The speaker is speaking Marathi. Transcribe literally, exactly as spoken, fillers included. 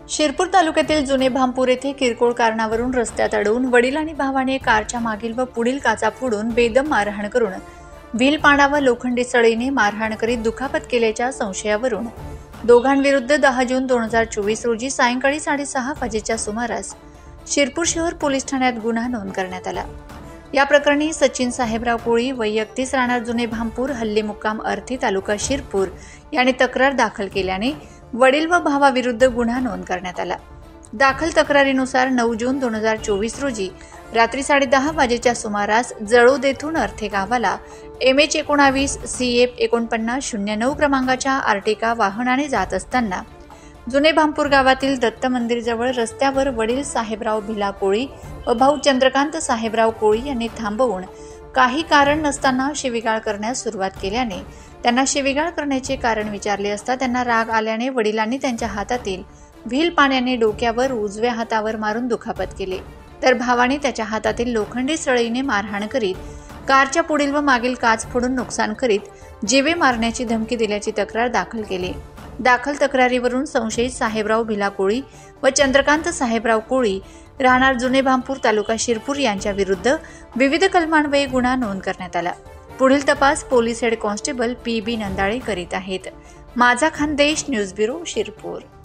शिरपूर तालुक्यातील जुने भामपूर येथे किरकोळ कारणावरून रस्त्यात अडवून वडील आणि भावाने कारच्या मागील व पुढील काचा फोडून बेदम मारहाण करून व्हील पाडा व लोखंडी सळीने मारहाण करीत दुखापत केल्याच्या संशयावरून दोघांविरुद्ध दहा जून दोन हजार चोवीस रोजी सायंकाळी साडेसहा वाजेच्या सुमारास शिरपूर शहर पोलीस ठाण्यात गुन्हा नोंद करण्यात आला। या प्रकरणी सचिन साहेबराव कोळी वय एकतीस राहणार जुने भामपूर हल्ली मुक्काम अर्थी तालुका शिरपूर यांनी तक्रार दाखल केल्याने वडील व भावाविरुद्ध गुन्हा नोंद करण्यात आला। दाखल तक्रारीनुसार नऊ जून दोन हजार चोवीस रोजी रात्री साडेदहा वाजेच्या सुमारास जळोद येथून अर्थे गावाला एम एच एकोणावीस सी एफ एकोणपन्नास शून्य नऊ क्रमांकाच्या आर्टिका वाहनाने जात असताना जुने भामपूर गावातील दत्त मंदिरजवळ रस्त्यावर वडील साहेबराव भिला कोळी व भाऊ चंद्रकांत साहेबराव कोळी यांनी थांबवून काही कारण नसताना शिवीगाळ करण्यास सुरुवात केल्याने त्यांना शिवीगाळ करण्याचे कारण विचारले असता त्यांना राग आल्याने वडिलांनी त्यांच्या हातातील व्हील पाण्याने डोक्यावर उजव्या हातावर मारून दुखापत केली, तर भावाने त्याच्या हातातील लोखंडी सळईने मारहाण करीत कारच्या पुढील व मागील काच फोडून नुकसान करीत जीवे मारण्याची धमकी दिल्याची तक्रार दाखल केली। दाखल तक्रारीवरून संशयित साहेबराव भिला कोळी व चंद्रकांत साहेबराव कोळी राहणार जुने भामपूर तालुका शिरपूर यांच्या विरुद्ध विविध कलमान्वये गुन्हा नोंद करण्यात आला। पुढील तपास police head constable P B Nandale करीत आहेत। माझा खानदेश न्यूज ब्युरो शिरपूर।